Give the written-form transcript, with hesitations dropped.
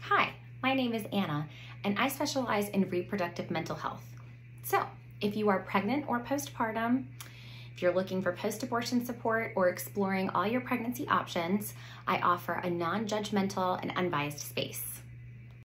Hi, my name is Anna, and I specialize in reproductive mental health. So, if you are pregnant or postpartum, if you're looking for post-abortion support or exploring all your pregnancy options, I offer a non-judgmental and unbiased space.